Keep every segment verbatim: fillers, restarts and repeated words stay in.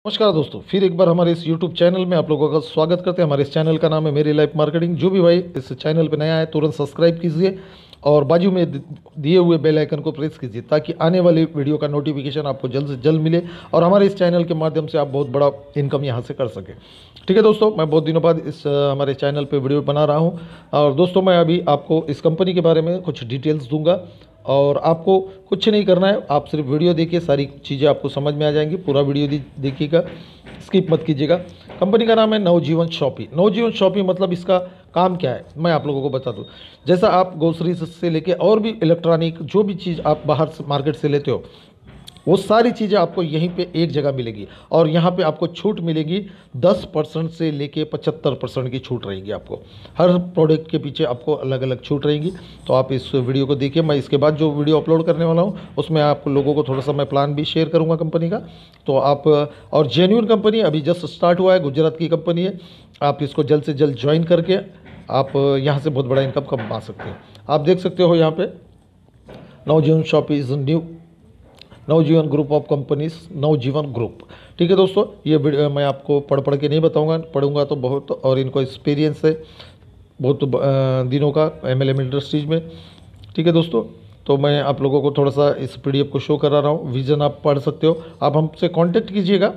नमस्कार दोस्तों, फिर एक बार हमारे इस YouTube चैनल में आप लोगों का स्वागत करते हैं। हमारे इस चैनल का नाम है मेरी लाइफ मार्केटिंग। जो भी भाई इस चैनल पे नया है तुरंत सब्सक्राइब कीजिए और बाजू में द- दिए हुए बेल आइकन को प्रेस कीजिए ताकि आने वाली वीडियो का नोटिफिकेशन आपको जल्द से जल्द मिले और हमारे इस चैनल के माध्यम से आप बहुत बड़ा इनकम यहाँ से कर सकें। ठीक है दोस्तों, मैं बहुत दिनों बाद इस अ, हमारे चैनल पे वीडियो बना रहा हूँ और दोस्तों मैं अभी आपको इस कंपनी के बारे में कुछ डिटेल्स दूंगा और आपको कुछ नहीं करना है। आप सिर्फ वीडियो देखिए, सारी चीज़ें आपको समझ में आ जाएंगी। पूरा वीडियो दी- देखिएगा, स्किप मत कीजिएगा। कंपनी का नाम है नवजीवन शॉपी। नवजीवन शॉपी मतलब इसका काम क्या है मैं आप लोगों को बता दूं। जैसा आप ग्रोसरी से लेके और भी इलेक्ट्रॉनिक जो भी चीज़ आप बाहर से मार्केट से लेते हो वो सारी चीज़ें आपको यहीं पे एक जगह मिलेगी और यहाँ पे आपको छूट मिलेगी। दस परसेंट से लेके पचहत्तर परसेंट की छूट रहेगी आपको। हर प्रोडक्ट के पीछे आपको अलग अलग छूट रहेगी। तो आप इस वीडियो को देखिए। मैं इसके बाद जो वीडियो अपलोड करने वाला हूँ उसमें आप लोगों को थोड़ा सा मैं प्लान भी शेयर करूँगा कंपनी का। तो आप और जेन्युइन कंपनी अभी जस्ट स्टार्ट हुआ है, गुजरात की कंपनी है। आप इसको जल्द से जल्द ज्वाइन करके आप यहाँ से बहुत बड़ा इनकम कमा सकते हैं। आप देख सकते हो यहाँ पे Navjivan shoppe is new Navjivan group of companies, Navjivan group. ठीक है दोस्तों, ये वीडियो मैं आपको पढ़ पढ़ के नहीं बताऊंगा, पढ़ूंगा तो बहुत, और इनको एक्सपीरियंस है बहुत अ, दिनों का एम एल एम इंडस्ट्रीज में। ठीक है दोस्तों, तो मैं आप लोगों को थोड़ा सा इस पी डी एफ को शो करा रहा हूँ। विजन आप पढ़ सकते हो, आप हमसे कांटेक्ट कीजिएगा।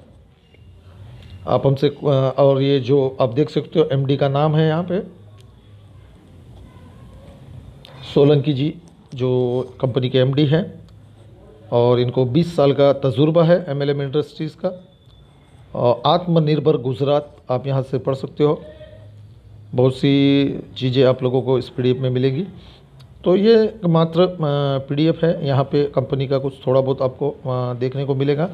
आप हमसे अ, और ये जो आप देख सकते हो एम डी का नाम है यहाँ पे सोलंकी जी, जो कंपनी के एम डी हैं और इनको बीस साल का तजुर्बा है एम एल एम इंडस्ट्रीज़ का। और आत्मनिर्भर गुजरात आप यहाँ से पढ़ सकते हो। बहुत सी चीज़ें आप लोगों को इस पीडीएफ में मिलेंगी। तो ये मात्र पीडीएफ है, यहाँ पे कंपनी का कुछ थोड़ा बहुत आपको अ, देखने को मिलेगा।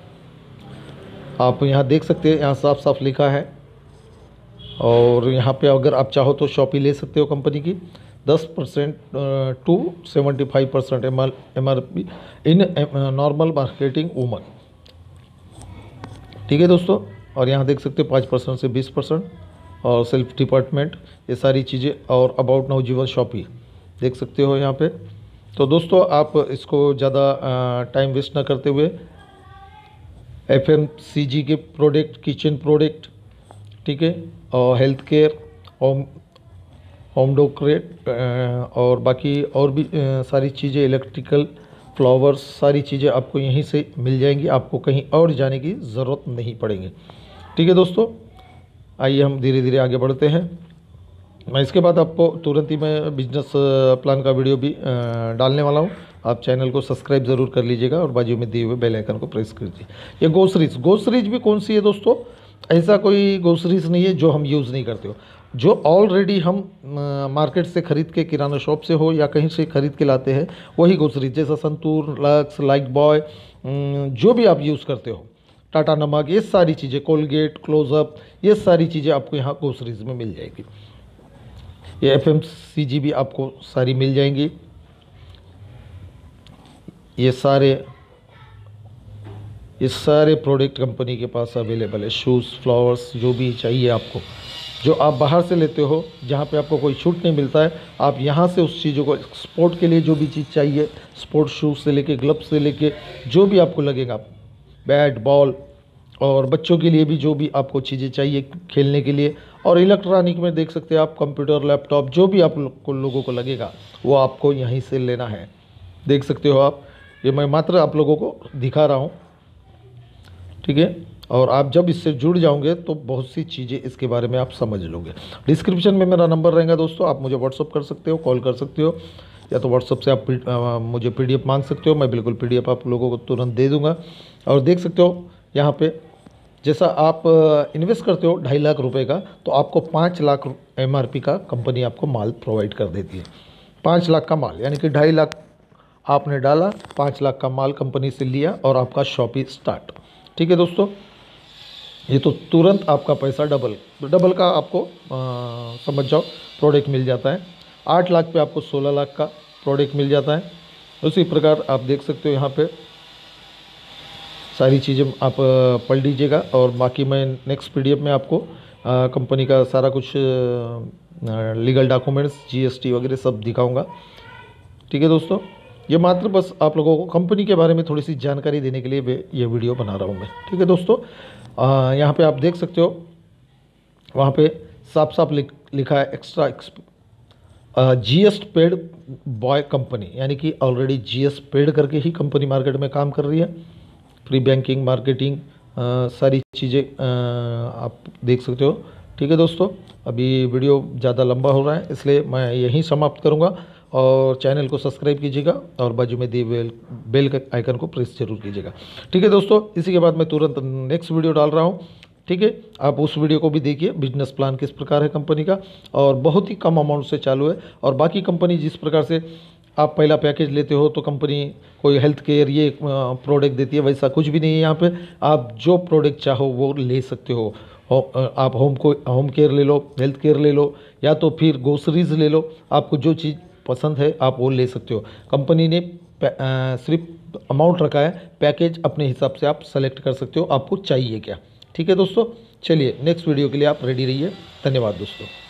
आप यहाँ देख सकते हैं, यहाँ साफ साफ लिखा है। और यहाँ पे अगर आप चाहो तो शॉपी ले सकते हो कंपनी की। दस percent to seventy five percent M R M R P in normal marketing woman. ठीक है दोस्तों, और यहाँ देख सकते हो पाँच परसेंट से बीस परसेंट और सेल्फ डिपार्टमेंट, ये सारी चीज़ें। और अबाउट नवजीवन शॉपी देख सकते हो यहाँ पे। तो दोस्तों आप इसको ज़्यादा टाइम वेस्ट ना करते हुए एफ एम सी जी के प्रोडक्ट, किचन प्रोडक्ट, ठीक है, और health care, home home decorate और बाकी और भी अ, सारी चीज़ें, इलेक्ट्रिकल, फ्लावर्स, सारी चीज़ें आपको यहीं से मिल जाएंगी। आपको कहीं और जाने की ज़रूरत नहीं पड़ेगी। ठीक है दोस्तों, आइए हम धीरे धीरे आगे बढ़ते हैं। मैं इसके बाद आपको तुरंत ही मैं बिजनेस प्लान का वीडियो भी अ, डालने वाला हूँ। आप चैनल को सब्सक्राइब ज़रूर कर लीजिएगा और बाजू में दिए हुए बेल आइकन को प्रेस कर दीजिए। ये ग्रोसरीज ग्रोसरीज भी कौन सी है दोस्तों? ऐसा कोई ग्रोसरीज नहीं है जो हम यूज़ नहीं करते हो। जो ऑलरेडी हम मार्केट से ख़रीद के, किराना शॉप से हो या कहीं से ख़रीद के लाते हैं, वही ग्रोसरीज, जैसा संतूर, लक्स, लाइक बॉय, जो भी आप यूज़ करते हो, टाटा नमक, ये सारी चीज़ें, कोलगेट, क्लोजअप, ये सारी चीज़ें आपको यहाँ ग्रोसरीज में मिल जाएगी। ये एफ एम सी जी भी आपको सारी मिल जाएंगी। ये सारे ये सारे प्रोडक्ट कंपनी के पास अवेलेबल है। शूज़, फ्लावर्स, जो भी चाहिए आपको, जो आप बाहर से लेते हो, जहाँ पे आपको कोई छूट नहीं मिलता है, आप यहाँ से उस चीज़ों को, स्पोर्ट के लिए जो भी चीज़ चाहिए, स्पोर्ट शूज़ से लेके, ग्लव्स से लेके, जो भी आपको लगेगा, बैट बॉल, और बच्चों के लिए भी जो भी आपको चीज़ें चाहिए खेलने के लिए, और इलेक्ट्रॉनिक में देख सकते हैं आप, कंप्यूटर, लैपटॉप, जो भी आप लोग को लोगों को लगेगा वो आपको यहीं से लेना है। देख सकते हो आप, ये मैं मात्र आप लोगों को दिखा रहा हूँ। ठीक है, और आप जब इससे जुड़ जाओगे तो बहुत सी चीज़ें इसके बारे में आप समझ लोगे। डिस्क्रिप्शन में मेरा नंबर रहेगा दोस्तों, आप मुझे व्हाट्सअप कर सकते हो, कॉल कर सकते हो, या तो व्हाट्सअप से आप पी- आ, मुझे पीडीएफ मांग सकते हो। मैं बिल्कुल पीडीएफ आप लोगों को तुरंत दे दूंगा। और देख सकते हो यहाँ पे, जैसा आप इन्वेस्ट करते हो ढाई लाख रुपए का, तो आपको पाँच लाख एम आर पी का कंपनी आपको माल प्रोवाइड कर देती है। पाँच लाख का माल, यानी कि ढाई लाख आपने डाला, पाँच लाख का माल कंपनी से लिया और आपका शॉपिंग स्टार्ट। ठीक है दोस्तों, ये तो तुरंत आपका पैसा डबल डबल का आपको आ, समझ जाओ प्रोडक्ट मिल जाता है। आठ लाख पे आपको सोलह लाख का प्रोडक्ट मिल जाता है। उसी प्रकार आप देख सकते हो यहाँ पे सारी चीज़ें आप आ, पढ़ लीजिएगा और बाकी मैं नेक्स्ट पीडीएफ में आपको आ, कंपनी का सारा कुछ लीगल डॉक्यूमेंट्स, जीएसटी वगैरह सब दिखाऊंगा। ठीक है दोस्तों, ये मात्र बस आप लोगों को कंपनी के बारे में थोड़ी सी जानकारी देने के लिए वे- ये वीडियो बना रहा हूँ मैं। ठीक है दोस्तों, आ, यहाँ पे आप देख सकते हो, वहाँ पे साफ साफ लिख, लिखा है extra GS paid by company, यानी कि ऑलरेडी जीएस पेड करके ही कंपनी मार्केट में काम कर रही है। प्री बैंकिंग, मार्केटिंग, सारी चीज़ें आप देख सकते हो। ठीक है दोस्तों, अभी वीडियो ज़्यादा लंबा हो रहा है इसलिए मैं यहीं समाप्त करूँगा, और चैनल को सब्सक्राइब कीजिएगा और बाजू में दिए बेल बेल का आइकन को प्रेस जरूर कीजिएगा। ठीक है दोस्तों, इसी के बाद मैं तुरंत नेक्स्ट वीडियो डाल रहा हूँ। ठीक है, आप उस वीडियो को भी देखिए, बिजनेस प्लान किस प्रकार है कंपनी का, और बहुत ही कम अमाउंट से चालू है। और बाकी कंपनी जिस प्रकार से आप पहला पैकेज लेते हो तो कंपनी कोई हेल्थ केयर ये प्रोडक्ट देती है, वैसा कुछ भी नहीं है यहाँ पे। आप जो प्रोडक्ट चाहो वो ले सकते हो। हो आप होम को होम केयर ले लो, हेल्थ केयर ले लो, या तो फिर ग्रोसरीज ले लो, आपको जो चीज़ पसंद है आप वो ले सकते हो। कंपनी ने आ, सिर्फ अमाउंट रखा है, पैकेज अपने हिसाब से आप सेलेक्ट कर सकते हो आपको चाहिए क्या। ठीक है दोस्तों, चलिए नेक्स्ट वीडियो के लिए आप रेडी रहिए। धन्यवाद दोस्तों।